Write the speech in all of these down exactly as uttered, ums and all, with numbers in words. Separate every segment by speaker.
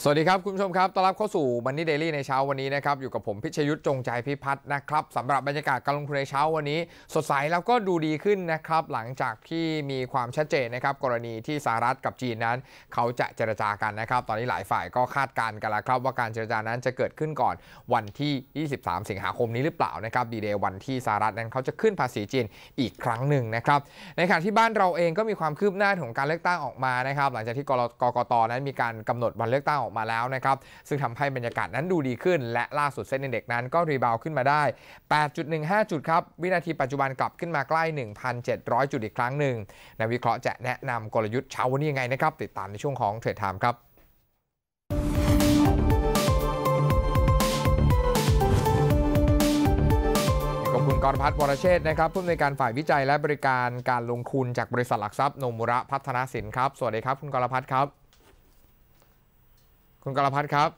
Speaker 1: สวัสดีครับคุณผู้ชมครับต้อนรับเข้าสู่ Money Daily ในเช้าวันนี้นะครับอยู่กับผมพิชยุทธจงใจพิพัฒน์นะครับสำหรับบรรยากาศการลงทุนในเช้าวันนี้สดใสแล้วก็ดูดีขึ้นนะครับหลังจากที่มีความชัดเจนนะครับกรณีที่สหรัฐกับจีนนั้นเขาจะเจรจากันนะครับตอนนี้หลายฝ่ายก็คาดการณ์กันแล้วครับว่าการเจรจานั้นจะเกิดขึ้นก่อนวันที่ยี่สิบสามสิงหาคมนี้หรือเปล่านะครับดีเดย์วันที่สหรัฐนั้นเขาจะขึ้นภาษีจีนอีกครั้งหนึ่งนะครับในขณะที่บ้านเราเองก็มีความคืบหน้าของการเลือกตั้งออกมานะครับหลังจากที่กกต.นั้นมีการกำหนดวันเลือกตั้งออกมาแล้วนะครับซึ่งทำให้บรรยากาศนั้นดูดีขึ้นและล่าสุดเซ็นดี เอ็กซ์ นั้นก็รีบาวขึ้นมาได้ แปดจุดหนึ่งห้า จุดครับวินาทีปัจจุบันกลับขึ้นมาใกล้ หนึ่งพันเจ็ดร้อย จุดอีกครั้งหนึ่งนักวิเคราะห์จะแนะนำกลยุทธ์เช้าวันนี้ยังไงนะครับติดตามในช่วงของเทรดไทม์ครับขอบคุณกรพัฒน์ วรเชษฐ์นะครับผู้อำนวยการฝ่ายวิจัยและบริการการลงทุนจากบริษัทหลักทรัพย์โนมุระพัฒนสินครับสวัสดีครับคุณกรพัฒน์ครับคุณกรพัฒน์ครับ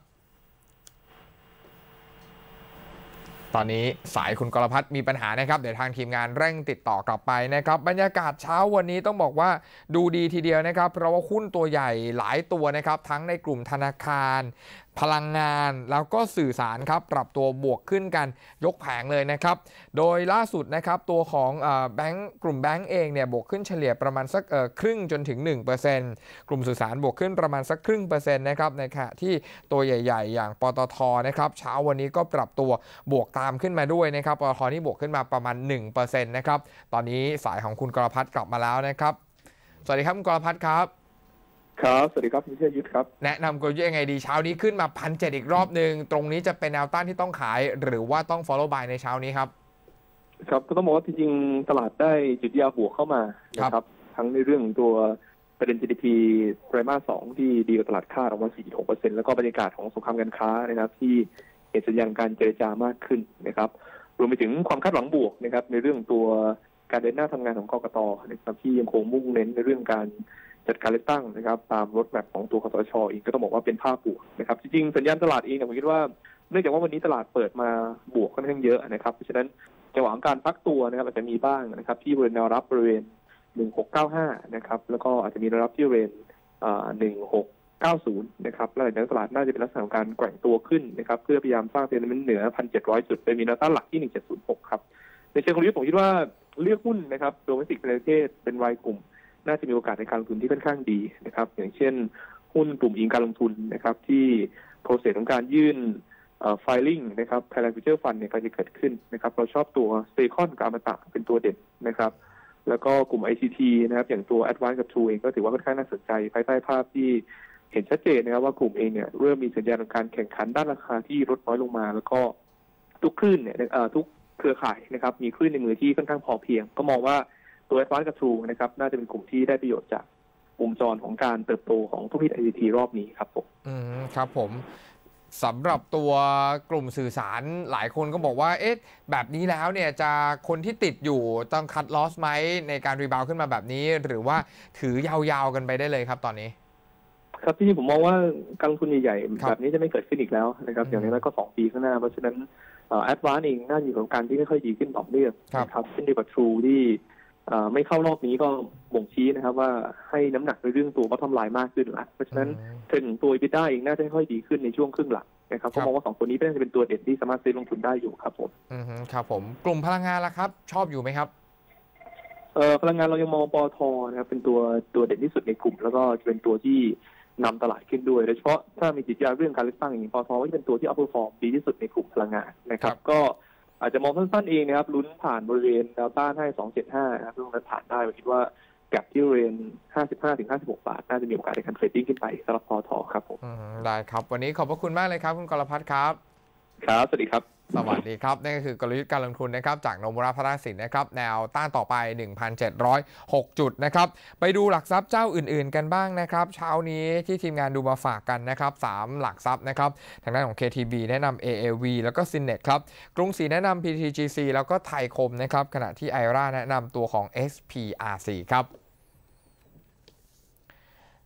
Speaker 1: ตอนนี้สายคุณกรพัฒน์มีปัญหานะครับเดี๋ยวทางทีมงานเร่งติดต่อกลับไปนะครับบรรยากาศเช้าวันนี้ต้องบอกว่าดูดีทีเดียวนะครับเพราะว่าหุ้นตัวใหญ่หลายตัวนะครับทั้งในกลุ่มธนาคารพลังงานแล้วก็สื่อสารครับปรับตัวบวกขึ้นกันยกแผงเลยนะครับโดยล่าสุดนะครับตัวของแบงก์กลุ่มแบงก์เองเนี่ยบวกขึ้นเฉลี่ยประมาณสักครึ่งจนถึง หนึ่งเปอร์เซ็นต์ กลุ่มสื่อสารบวกขึ้นประมาณสักครึ่งเปอร์เซ็นต์นะครับในขณะที่ตัวใหญ่ๆอย่างปตท.นะครับเช้าวันนี้ก็ปรับตัวบวกตามขึ้นมาด้วยนะครับปตท.นี่บวกขึ้นมาประมาณ หนึ่งเปอร์เซ็นต์ นะครับตอนนี้สายของคุณกรพัฒน์กลับมาแล้วนะครับสวัสดีครับคุณกรพัฒน์ครับ
Speaker 2: ครับสวัสดีครับพี่เชษยุทธครับ
Speaker 1: แนะนำกลยุทธ์ยังไงดีเช้านี้ขึ้นมา หนึ่งพันเจ็ดร้อย อีกรอบหนึ่งตรงนี้จะเป็นแนวต้านที่ต้องขายหรือว่าต้อง follow buy ในเช้านี้ครับ
Speaker 2: ครับก็ต้องบอกว่าจริงๆตลาดได้จุดยาบวกเข้ามานะครับทั้งในเรื่องตัวประเด็น จี ดี พี ไตรมาสสองที่ดีกว่าตลาดคาดออกมา สี่จุดหกเปอร์เซ็นต์ แล้วก็บรรยากาศของสงครามการค้านะครับที่เห็นสัญญาณการเจรจามากขึ้นนะครับรวมไปถึงความคาดหวังบวกนะครับในเรื่องตัวการเดินหน้าทำงานของกกต.นะครับที่ยังคงมุ่งเน้นในเรื่องการจัดการเลือกตั้งนะครับตามรถแมพของตัวคสช.อีกก็ต้องบอกว่าเป็นภาพบวกนะครับจริงๆสัญญาณตลาดเองผมคิดว่าเนื่องจากว่าวันนี้ตลาดเปิดมาบวกค่อนข้างเยอะนะครับเพราะฉะนั้นจังหวะของการพักตัวนะครับอาจจะมีบ้างนะครับที่บริเวณแนวรับบริเวณหนึ่งพันหกร้อยเก้าสิบห้านะครับแล้วก็อาจจะมีแนวรับที่บริเวณหนึ่งพันหกร้อยเก้าสิบนะครับแล้วหลังจากนั้นตลาดน่าจะเป็นลักษณะของการแกว่งตัวขึ้นนะครับเพื่อพยายามสร้างเซ็นติเมนต์เหนือ หนึ่งพันเจ็ดร้อย จุดโดยมีแนวต้านหลักที่หนึ่งพันเจ็ดร้อยหกครับในเชิงกลยุทธ์ผมคิดว่าเลือกหุ้นนะครับโดเมสติกประเทศเป็นรายกลุ่มน่าจะมีโอกาสในการลงทุนที่ค่อนข้างดีนะครับอย่างเช่นหุ้นกลุ่มอิงการลงทุนนะครับที่โปรเซสของการยื่นไฟลิ่งนะครับ Thailand Future Fund เนี่ยก็จะเกิดขึ้นนะครับเราชอบตัว Staycon กับอมตะเป็นตัวเด่นนะครับแล้วก็กลุ่ม ไอ ซี ที นะครับอย่างตัว Advance กับ True เองก็ถือว่าค่อนข้างน่าสนใจภายใต้ภาพที่เห็นชัดเจนนะครับว่ากลุ่มเองเนี่ยเริ่มมีสัญญาณของการแข่งขันด้านราคาที่ลดน้อยลงมาแล้วก็ทุกคลื่นเนี่ยทุกเครือข่ายนะครับมีคลื่นในมือที่ค่อนข้างพอเพียงก็มองว่าตัว Advance กับ True นะครับน่าจะเป็นกลุ่มที่ได้ประโยชน์จากวงจรของการเติบโตของธุรกิจ ไอ ซี ที รอบนี้ครับผม
Speaker 1: อืมครับผมสำหรับตัวกลุ่มสื่อสารหลายคนก็บอกว่าเอ๊ะแบบนี้แล้วเนี่ยจะคนที่ติดอยู่ต้องคัดลอสไหมในการรีบาวขึ้นมาแบบนี้หรือว่าถือยาวๆกันไปได้เลยครับตอนนี้
Speaker 2: ครับที่ผมมองว่าการลงทุนใหญ่ๆแบบนี้จะไม่เกิดขึ้นอีกแล้วนะครับอย่างน้อยก็สองปีข้างหน้าเพราะฉะนั้นแอดวานซ์เองน่าจะอยู่กับการที่ไม่ค่อยดีขึ้นต่อเนื่องนะครับเช่นเดียวกับ True ที่ไม่เข้ารอบนี้ก็บ่งชี้นะครับว่าให้น้ำหนักในเรื่องตัวbottom lineมากขึ้นละเพราะฉะนั้นถึงตัว EBITDA เองน่าจะค่อยดีขึ้นในช่วงครึ่งหลังนะครับก็มองว่าสองตัวนี้น่าจะเป็นตัวเด่นที่สามารถซื้อลงทุนได้อยู่ครับผม
Speaker 1: อือครับผมกลุ่มพลังงานล่ะครับชอบอยู่ไหมครับ
Speaker 2: เอ่อพลังงานเรายังมองปตท.นะครับเป็นตัวตัวเด่นที่สุดในกลุ่มแล้วก็จะเป็นตัวที่นำตลาดขึ้นด้วยโดยเฉพาะถ้ามีจิตวิทยาเรื่องการเลือกตั้งอย่างปตท.ก็จะเป็นตัวที่ outperform ดีที่สุดในกลุ่มพลังงานนะครับก็อาจจะมองสั้นๆเองนะครับลุ้นผ่านบริเวณแนวต้านให้สองร้อยเจ็ดสิบห้านะครับตรงนั้นผ่านได้ผมคิดว่าแก็บที่บริเวณห้าสิบห้าถึงห้าสิบหกบาทน่าจะมีโอกาสในการเทรดดิ้งขึ้นไปสำหรับปตท.ครับผม
Speaker 1: ได้ครับวันนี้ขอบพระคุณมากเลยครับคุณกรพัฒน์ครับ
Speaker 2: ครับสวัสดีครับ
Speaker 1: สวัสดีครับนั่นก็คือกลยุทธ์การลงทุนนะครับจากโนมุระพัฒนสินนะครับแนวต้านต่อไป หนึ่งพันเจ็ดร้อยหก จุดนะครับไปดูหลักทรัพย์เจ้าอื่นๆกันบ้างนะครับเช้านี้ที่ทีมงานดูมาฝากกันนะครับสามหลักทรัพย์นะครับทางด้านของ เค ที บี แนะนำ เอ เอ วี แล้วก็ ซินเน็ต ครับกรุงศรีแนะนำ พี ที จี ซี แล้วก็ไทยคมนะครับขณะที่ ไอ อาร์ เอ แนะนำตัวของ เอส พี อาร์ ซี ครับ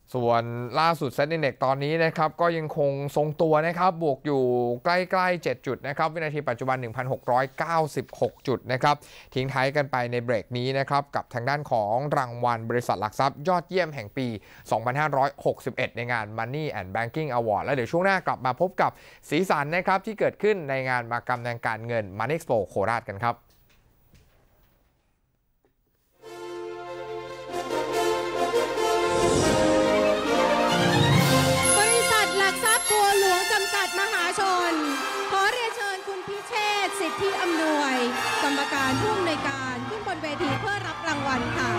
Speaker 1: ส่วนล่าสุดเซ็นดี เอ็กซ์ ตอนนี้นะครับก็ยังคงทรงตัวนะครับบวกอยู่ใกล้ๆเจ็ดจุดนะครับวินาทีปัจจุบัน หนึ่งพันหกร้อยเก้าสิบหก จุดนะครับทิ้งท้ายกันไปในเบรกนี้นะครับกับทางด้านของรางวัลบริษัทหลักทรัพย์ยอดเยี่ยมแห่งปี สองพันห้าร้อยหกสิบเอ็ด ในงาน Money and Banking Award แล้วเดี๋ยวช่วงหน้ากลับมาพบกับสีสันนะครับที่เกิดขึ้นในงานมหกรรมทางการเงิน Money Expo โคราชกันครับ
Speaker 3: สิทธิอำนวยกรรมการผู้อำนวยการขึ้นบนเวทีเพื่อรับรางวัลค่ะ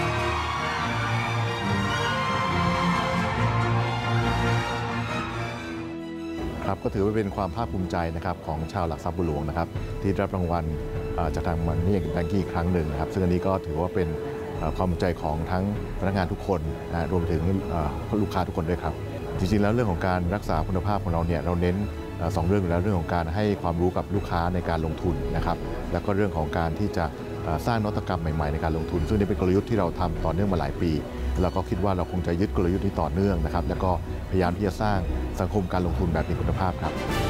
Speaker 4: ครับก็ถือว่าเป็นความภาคภูมิใจนะครับของชาวหลักทรัพย์บัวหลวงนะครับที่รับรางวัลจากทางมันนี่แบงกิ้งอีกครั้งหนึ่งนะครับซึ่งอันนี้ก็ถือว่าเป็นความภูมิใจของทั้งพนักงานทุกคนนะรวมถึงลูกค้าทุกคนด้วยครับจริงๆแล้วเรื่องของการรักษาคุณภาพของเราเนี่ยเราเน้นสองเรื่องอยู่แล้วเรื่องของการให้ความรู้กับลูกค้าในการลงทุนนะครับแล้วก็เรื่องของการที่จะสร้างนวัตกรรมใหม่ๆในการลงทุนซึ่งนี่เป็นกลยุทธ์ที่เราทำต่อเนื่องมาหลายปีแล้วก็คิดว่าเราคงจะยึดกลยุทธ์นี้ต่อเนื่องนะครับแล้วก็พยายามที่จะสร้างสังคมการลงทุนแบบมีคุณภาพครับ